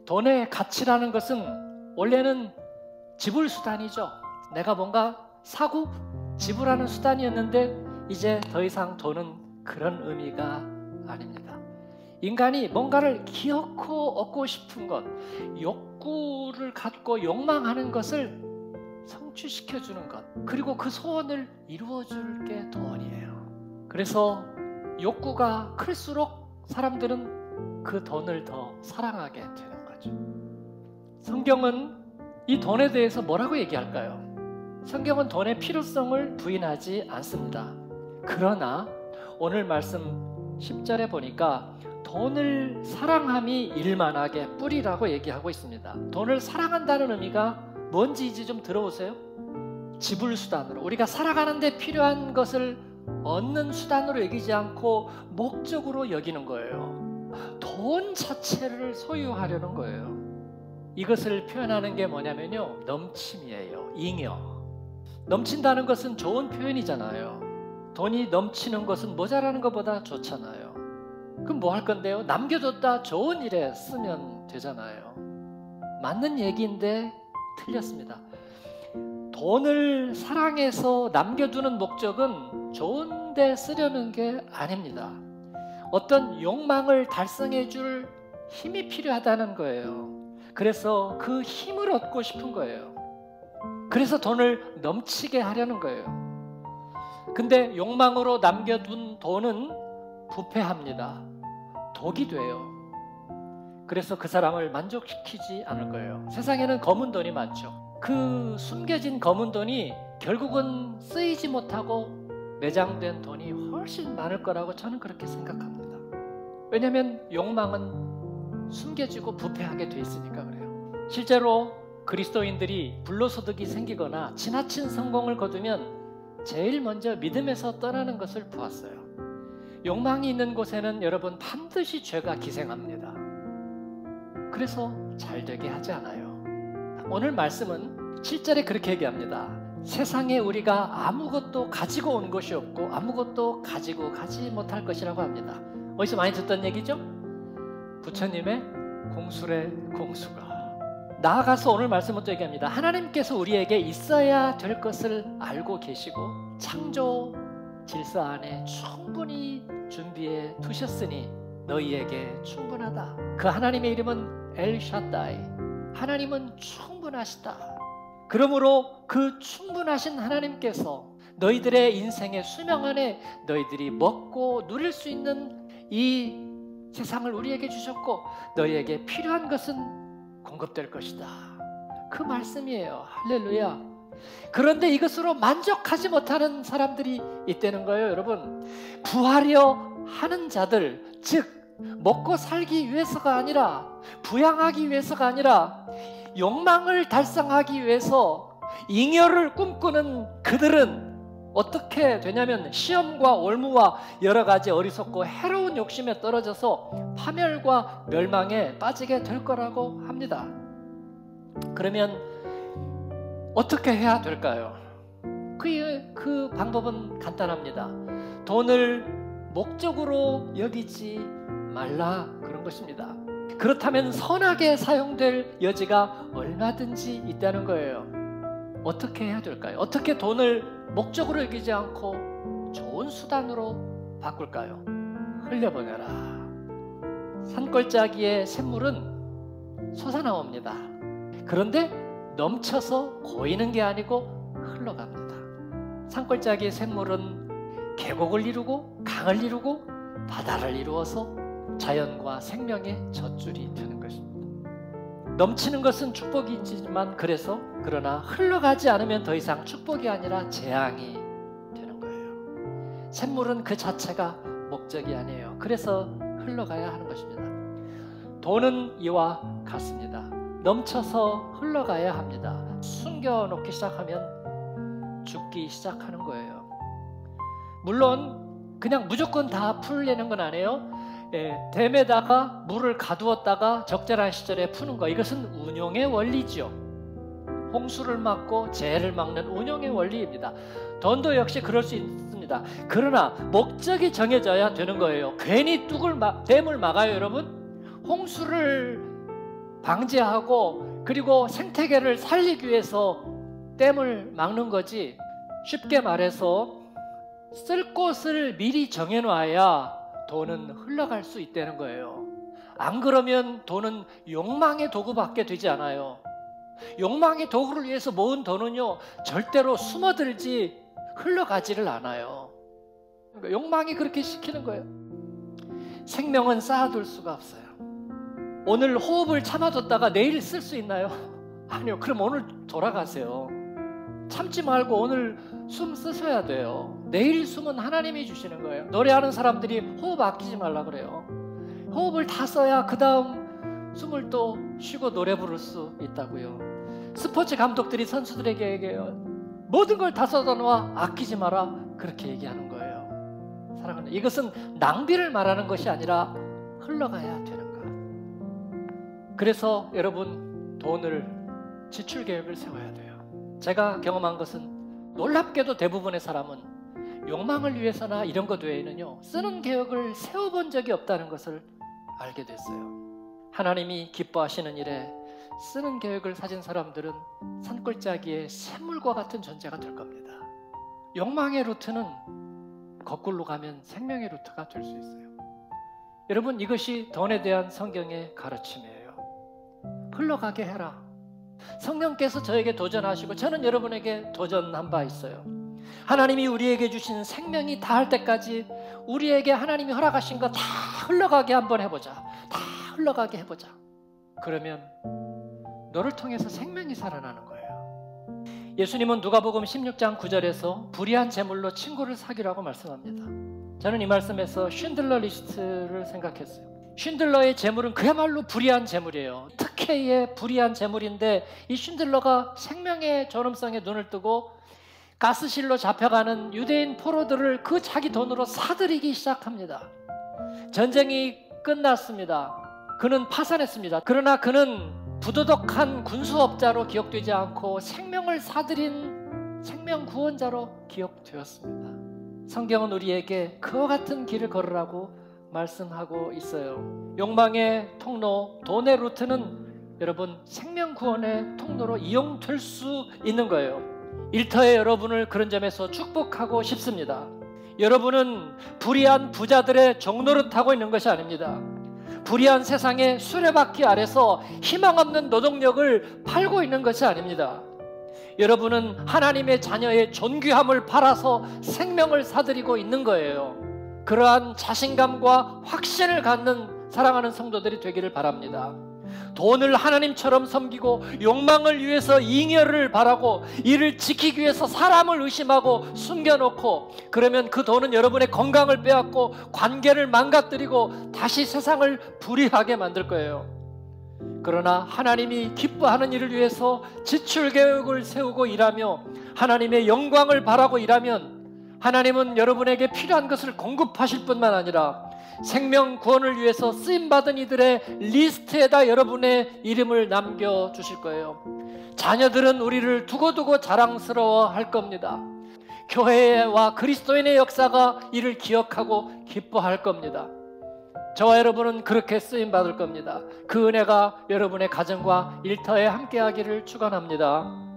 돈의 가치라는 것은 원래는 지불수단이죠. 내가 뭔가 사고 지불하는 수단이었는데 이제 더 이상 돈은 그런 의미가 아닙니다. 인간이 뭔가를 기어코 얻고 싶은 것, 욕구를 갖고 욕망하는 것을 성취시켜주는 것, 그리고 그 소원을 이루어줄 게 돈이에요. 그래서 욕구가 클수록 사람들은 그 돈을 더 사랑하게 되는 거죠. 성경은 이 돈에 대해서 뭐라고 얘기할까요? 성경은 돈의 필요성을 부인하지 않습니다. 그러나 오늘 말씀 10절에 보니까 돈을 사랑함이 일만하게 뿌리라고 얘기하고 있습니다. 돈을 사랑한다는 의미가 뭔지 이제 좀 들어보세요. 지불수단으로, 우리가 살아가는 데 필요한 것을 얻는 수단으로 여기지 않고 목적으로 여기는 거예요. 돈 자체를 소유하려는 거예요. 이것을 표현하는 게 뭐냐면요, 넘침이에요. 잉여. 넘친다는 것은 좋은 표현이잖아요. 돈이 넘치는 것은 모자라는 것보다 좋잖아요. 그럼 뭐 할 건데요? 남겨뒀다 좋은 일에 쓰면 되잖아요. 맞는 얘기인데 틀렸습니다. 돈을 사랑해서 남겨두는 목적은 좋은 데 쓰려는 게 아닙니다. 어떤 욕망을 달성해 줄 힘이 필요하다는 거예요. 그래서 그 힘을 얻고 싶은 거예요. 그래서 돈을 넘치게 하려는 거예요. 근데 욕망으로 남겨둔 돈은 부패합니다. 독이 돼요. 그래서 그 사람을 만족시키지 않을 거예요. 세상에는 검은 돈이 많죠. 그 숨겨진 검은 돈이 결국은 쓰이지 못하고 매장된 돈이 훨씬 많을 거라고 저는 그렇게 생각합니다. 왜냐하면 욕망은 숨겨지고 부패하게 돼 있으니까 그래요. 실제로 그리스도인들이 불로소득이 생기거나 지나친 성공을 거두면 제일 먼저 믿음에서 떠나는 것을 보았어요. 욕망이 있는 곳에는 여러분 반드시 죄가 기생합니다. 그래서 잘 되게 하지 않아요. 오늘 말씀은 7절에 그렇게 얘기합니다. 세상에 우리가 아무것도 가지고 온 것이 없고 아무것도 가지고 가지 못할 것이라고 합니다. 어디서 많이 듣던 얘기죠? 부처님의 공술의 공수가. 나아가서 오늘 말씀은 또 얘기합니다. 하나님께서 우리에게 있어야 될 것을 알고 계시고 창조 질서 안에 충분히 준비해 두셨으니 너희에게 충분하다. 그 하나님의 이름은 엘샤다이. 하나님은 충분하시다. 그러므로 그 충분하신 하나님께서 너희들의 인생의 수명 안에 너희들이 먹고 누릴 수 있는 이 세상을 우리에게 주셨고 너희에게 필요한 것은 공급될 것이다. 그 말씀이에요. 할렐루야. 그런데 이것으로 만족하지 못하는 사람들이 있다는 거예요. 여러분, 부하려 하는 자들, 즉 먹고 살기 위해서가 아니라 부양하기 위해서가 아니라 욕망을 달성하기 위해서 잉여를 꿈꾸는 그들은 어떻게 되냐면 시험과 올무와 여러 가지 어리석고 해로운 욕심에 떨어져서 파멸과 멸망에 빠지게 될 거라고 합니다. 그러면 어떻게 해야 될까요? 그 방법은 간단합니다. 돈을 목적으로 여기지 말라 그런 것입니다. 그렇다면 선하게 사용될 여지가 얼마든지 있다는 거예요. 어떻게 해야 될까요? 어떻게 돈을 목적으로 여기지 않고 좋은 수단으로 바꿀까요? 흘려보내라. 산골짜기의 샘물은 솟아나옵니다. 그런데 넘쳐서 고이는 게 아니고 흘러갑니다. 산골짜기의 샘물은 계곡을 이루고 강을 이루고 바다를 이루어서 자연과 생명의 젖줄이 되는 것입니다. 넘치는 것은 축복이지만 그러나 흘러가지 않으면 더 이상 축복이 아니라 재앙이 되는 거예요. 샘물은 그 자체가 목적이 아니에요. 그래서 흘러가야 하는 것입니다. 돈은 이와 같습니다. 넘쳐서 흘러가야 합니다. 숨겨놓기 시작하면 죽기 시작하는 거예요. 물론 그냥 무조건 다 풀려는 건 아니에요. 댐에다가 물을 가두었다가 적절한 시절에 푸는 거, 이것은 운용의 원리죠. 홍수를 막고 재해를 막는 운용의 원리입니다. 돈도 역시 그럴 수 있습니다. 그러나 목적이 정해져야 되는 거예요. 괜히 댐을 막아요, 여러분. 홍수를 방지하고 그리고 생태계를 살리기 위해서 댐을 막는 거지, 쉽게 말해서 쓸 곳을 미리 정해놔야 돈은 흘러갈 수 있다는 거예요. 안 그러면 돈은 욕망의 도구밖에 되지 않아요. 욕망의 도구를 위해서 모은 돈은요, 절대로 숨어들지 흘러가지를 않아요. 그러니까 욕망이 그렇게 시키는 거예요. 생명은 쌓아둘 수가 없어요. 오늘 호흡을 참아뒀다가 내일 쓸 수 있나요? 아니요. 그럼 오늘 돌아가세요. 참지 말고 오늘 숨 쓰셔야 돼요. 내일 숨은 하나님이 주시는 거예요. 노래하는 사람들이 호흡 아끼지 말라 그래요. 호흡을 다 써야 그 다음 숨을 또 쉬고 노래 부를 수 있다고요. 스포츠 감독들이 선수들에게 얘기해요. 모든 걸 다 쏟아놓아, 아끼지 마라, 그렇게 얘기하는 거예요. 사랑하는, 이것은 낭비를 말하는 것이 아니라 흘러가야 되는 것. 그래서 여러분, 돈을 지출 계획을 세워야 돼요. 제가 경험한 것은 놀랍게도 대부분의 사람은 욕망을 위해서나 이런 것 외에는요, 쓰는 계획을 세워본 적이 없다는 것을 알게 됐어요. 하나님이 기뻐하시는 일에 쓰는 계획을 가진 사람들은 산골짜기의 샘물과 같은 존재가 될 겁니다. 욕망의 루트는 거꾸로 가면 생명의 루트가 될 수 있어요. 여러분, 이것이 돈에 대한 성경의 가르침이에요. 흘러가게 해라. 성령께서 저에게 도전하시고 저는 여러분에게 도전한 바 있어요. 하나님이 우리에게 주신 생명이 다할 때까지 우리에게 하나님이 허락하신 거 다 흘러가게 한번 해보자. 다 흘러가게 해보자. 그러면 너를 통해서 생명이 살아나는 거예요. 예수님은 누가복음 16장 9절에서 불의한 재물로 친구를 사귀라고 말씀합니다. 저는 이 말씀에서 쉰들러 리스트를 생각했어요. 쉰들러의 재물은 그야말로 불의한 재물이에요. 특혜의 불의한 재물인데, 이 쉰들러가 생명의 존엄성에 눈을 뜨고 가스실로 잡혀가는 유대인 포로들을 그 자기 돈으로 사들이기 시작합니다. 전쟁이 끝났습니다. 그는 파산했습니다. 그러나 그는 부도덕한 군수업자로 기억되지 않고 생명을 사들인 생명 구원자로 기억되었습니다. 성경은 우리에게 그와 같은 길을 걸으라고 말씀하고 있어요. 욕망의 통로, 돈의 루트는 여러분 생명 구원의 통로로 이용될 수 있는 거예요. 일터의 여러분을 그런 점에서 축복하고 싶습니다. 여러분은 불의한 부자들의 종노릇 하고 있는 것이 아닙니다. 불의한 세상의 수레바퀴 아래서 희망 없는 노동력을 팔고 있는 것이 아닙니다. 여러분은 하나님의 자녀의 존귀함을 팔아서 생명을 사들이고 있는 거예요. 그러한 자신감과 확신을 갖는 사랑하는 성도들이 되기를 바랍니다. 돈을 하나님처럼 섬기고 욕망을 위해서 잉여를 바라고 이를 지키기 위해서 사람을 의심하고 숨겨놓고, 그러면 그 돈은 여러분의 건강을 빼앗고 관계를 망가뜨리고 다시 세상을 불의하게 만들 거예요. 그러나 하나님이 기뻐하는 일을 위해서 지출 계획을 세우고 일하며 하나님의 영광을 바라고 일하면 하나님은 여러분에게 필요한 것을 공급하실 뿐만 아니라 생명 구원을 위해서 쓰임받은 이들의 리스트에다 여러분의 이름을 남겨주실 거예요. 자녀들은 우리를 두고두고 자랑스러워 할 겁니다. 교회와 그리스도인의 역사가 이를 기억하고 기뻐할 겁니다. 저와 여러분은 그렇게 쓰임받을 겁니다. 그 은혜가 여러분의 가정과 일터에 함께하기를 축원합니다.